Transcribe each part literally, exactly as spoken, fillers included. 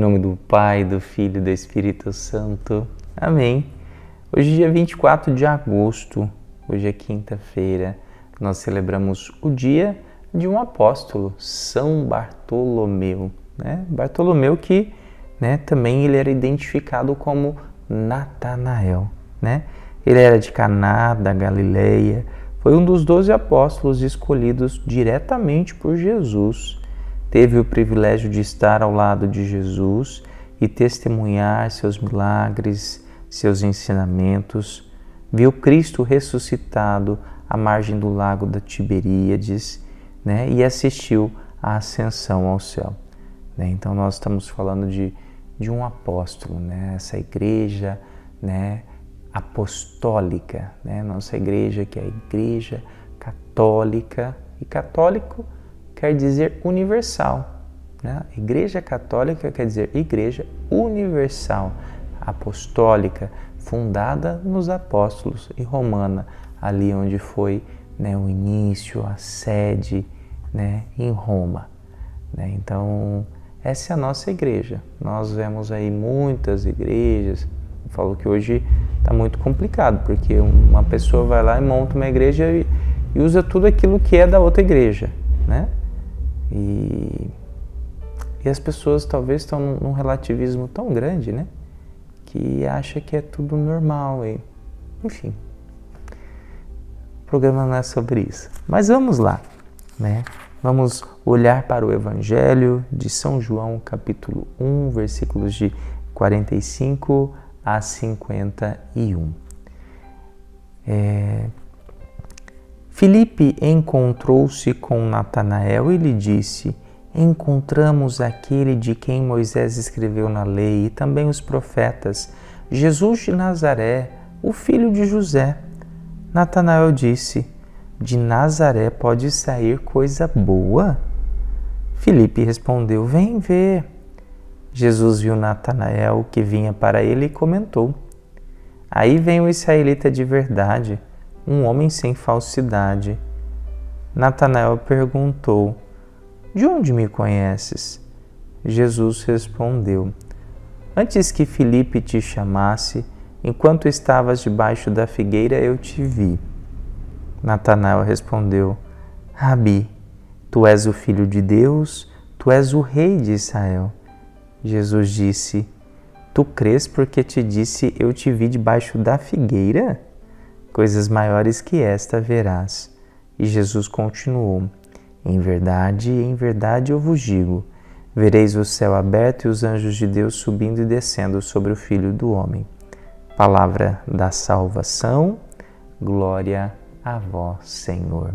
nome do Pai, do Filho e do Espírito Santo. Amém. Hoje é dia vinte e quatro de agosto, hoje é quinta-feira, nós celebramos o dia de um apóstolo, São Bartolomeu. Né? Bartolomeu que né, também ele era identificado como Natanael. Né? Ele era de Caná, da Galileia, foi um dos doze apóstolos escolhidos diretamente por Jesus. Teve o privilégio de estar ao lado de Jesus e testemunhar seus milagres, seus ensinamentos. Viu Cristo ressuscitado à margem do lago da Tiberíades, né? E assistiu à ascensão ao céu. Né? Então nós estamos falando de, de um apóstolo, né? Essa igreja, né? apostólica, né? Nossa igreja que é a igreja católica, e católico quer dizer universal, né? Igreja católica quer dizer igreja universal, apostólica, fundada nos apóstolos, e romana, ali onde foi né, o início, a sede né, em Roma. Né? Então, essa é a nossa igreja. Nós vemos aí muitas igrejas. Eu falo que hoje está muito complicado, porque uma pessoa vai lá e monta uma igreja e, e usa tudo aquilo que é da outra igreja, né? E, e as pessoas talvez estão num, num relativismo tão grande, né? Que acha que é tudo normal. E, enfim, o programa não é sobre isso. Mas vamos lá, né? Vamos olhar para o Evangelho de São João, capítulo um, versículos de quarenta e cinco a cinquenta e um. É... Filipe encontrou-se com Natanael e lhe disse: encontramos aquele de quem Moisés escreveu na lei e também os profetas, Jesus de Nazaré, o filho de José. Natanael disse: de Nazaré pode sair coisa boa? Filipe respondeu: vem ver. Jesus viu Natanael que vinha para ele e comentou: aí vem um israelita de verdade, um homem sem falsidade. Natanael perguntou: de onde me conheces? Jesus respondeu: antes que Filipe te chamasse, enquanto estavas debaixo da figueira, eu te vi. Natanael respondeu: Rabi, tu és o Filho de Deus, tu és o Rei de Israel. Jesus disse: tu crês porque te disse, eu te vi debaixo da figueira? Coisas maiores que esta verás. E Jesus continuou: em verdade, em verdade eu vos digo, vereis o céu aberto e os anjos de Deus subindo e descendo sobre o Filho do Homem. Palavra da salvação, glória a vós, Senhor.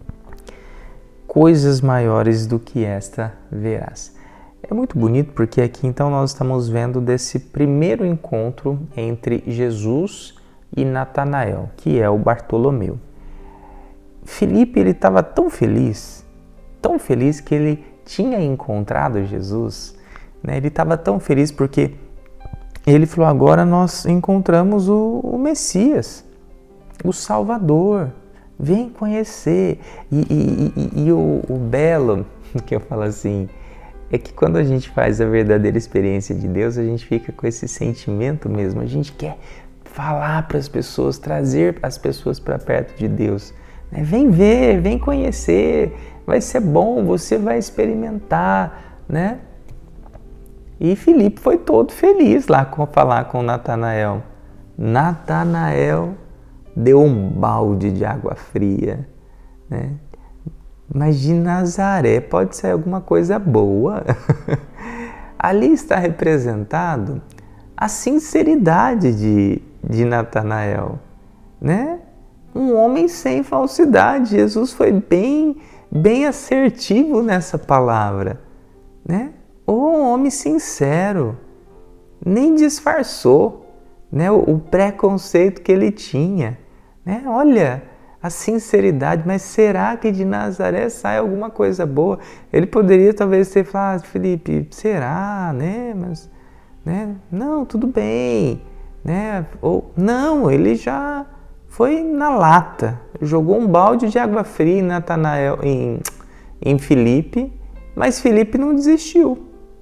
Coisas maiores do que esta verás. É muito bonito porque aqui então nós estamos vendo desse primeiro encontro entre Jesus e Natanael, que é o Bartolomeu. Filipe, ele estava tão feliz, tão feliz que ele tinha encontrado Jesus, né? Ele estava tão feliz porque ele falou: agora nós encontramos o, o Messias, o Salvador, vem conhecer. E, e, e, e o, o belo, que eu falo assim, é que quando a gente faz a verdadeira experiência de Deus, a gente fica com esse sentimento mesmo, a gente quer falar para as pessoas, trazer as pessoas para perto de Deus. Né? Vem ver, vem conhecer, vai ser bom, você vai experimentar, né? E Filipe foi todo feliz lá com falar com Natanael. Natanael deu um balde de água fria, né? Mas de Nazaré pode sair alguma coisa boa. Ali está representado a sinceridade de, de Natanael, né? Um homem sem falsidade. Jesus foi bem, bem assertivo nessa palavra, né? Um homem sincero, nem disfarçou, né, o, o preconceito que ele tinha. Né? Olha a sinceridade, mas será que de Nazaré sai alguma coisa boa? Ele poderia talvez ter falado: Filipe, será, né? Mas, né? Não, tudo bem, né? Ou não, ele já foi na lata, jogou um balde de água fria em Natanael, em, em Filipe, mas Filipe não desistiu.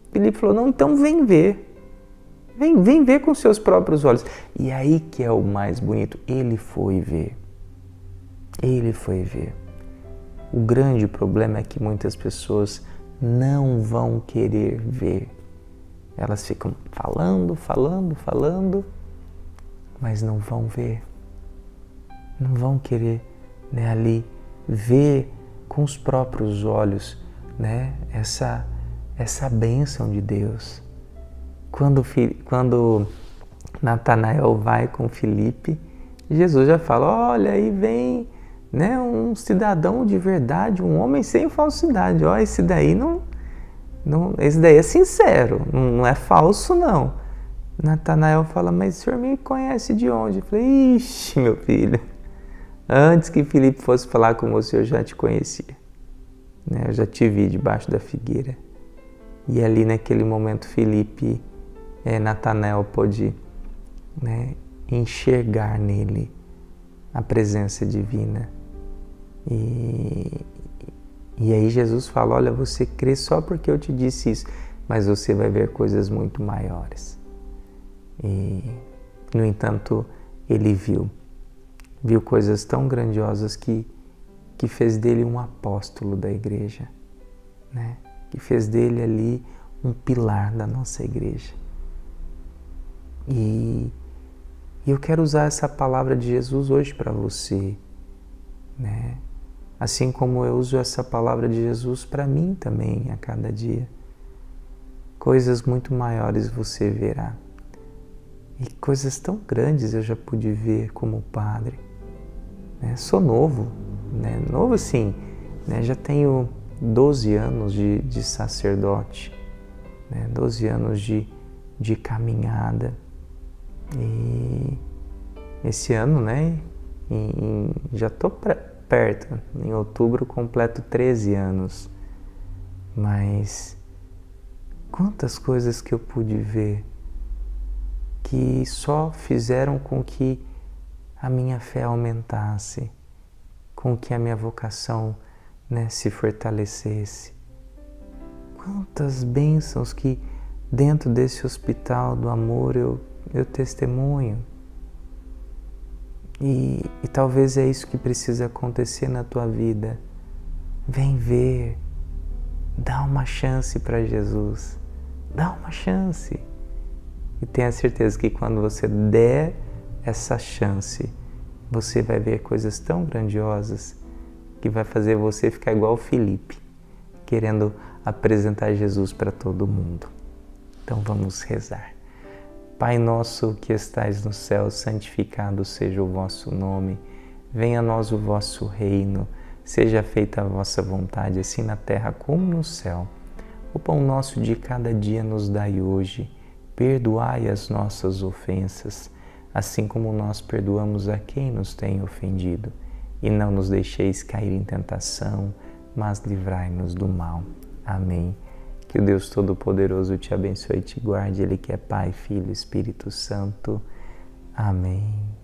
Filipe falou, não, então vem ver. Vem, vem ver com seus próprios olhos. E aí que é o mais bonito, ele foi ver. Ele foi ver. O grande problema é que muitas pessoas não vão querer ver. Elas ficam falando, falando, falando, mas não vão ver. Não vão querer, né, ali ver com os próprios olhos, né, essa, essa bênção de Deus. Quando, quando Natanael vai com Filipe, Jesus já fala, olha, aí vem, né, um cidadão de verdade, um homem sem falsidade. Ó, esse daí não, não, esse daí é sincero, não, não é falso não. Natanael fala, mas o senhor me conhece de onde? Eu falei, ixi, meu filho, antes que Filipe fosse falar com você, eu já te conhecia, né? Eu já te vi debaixo da figueira. E ali naquele momento Filipe, é, Natanael pôde, né, enxergar nele a presença divina. E, e aí Jesus fala, olha, você crê só porque eu te disse isso, mas você vai ver coisas muito maiores. E, no entanto, ele viu, viu coisas tão grandiosas que, que fez dele um apóstolo da igreja, né? Que fez dele ali um pilar da nossa igreja. E, e eu quero usar essa palavra de Jesus hoje para você, né? Assim como eu uso essa palavra de Jesus para mim também a cada dia. Coisas muito maiores você verá. E coisas tão grandes eu já pude ver como padre, né? Sou novo, né? Novo assim, né? Já tenho doze anos de, de sacerdote, né? doze anos de, de caminhada. E esse ano, né, em, em, já estou perto, em outubro completo treze anos, mas quantas coisas que eu pude ver que só fizeram com que a minha fé aumentasse, com que a minha vocação, né, se fortalecesse. Quantas bênçãos que dentro desse hospital do amor eu, eu testemunho. E, e talvez é isso que precisa acontecer na tua vida. Vem ver, dá uma chance para Jesus, dá uma chance. E tenha certeza que quando você der essa chance, você vai ver coisas tão grandiosas que vai fazer você ficar igual o Filipe, querendo apresentar Jesus para todo mundo. Então vamos rezar. Pai nosso que estais no céu, santificado seja o vosso nome. Venha a nós o vosso reino. Seja feita a vossa vontade, assim na terra como no céu. O pão nosso de cada dia nos dai hoje. Perdoai as nossas ofensas, assim como nós perdoamos a quem nos tem ofendido. E não nos deixeis cair em tentação, mas livrai-nos do mal. Amém. Que o Deus Todo-Poderoso te abençoe e te guarde, Ele que é Pai, Filho e Espírito Santo. Amém.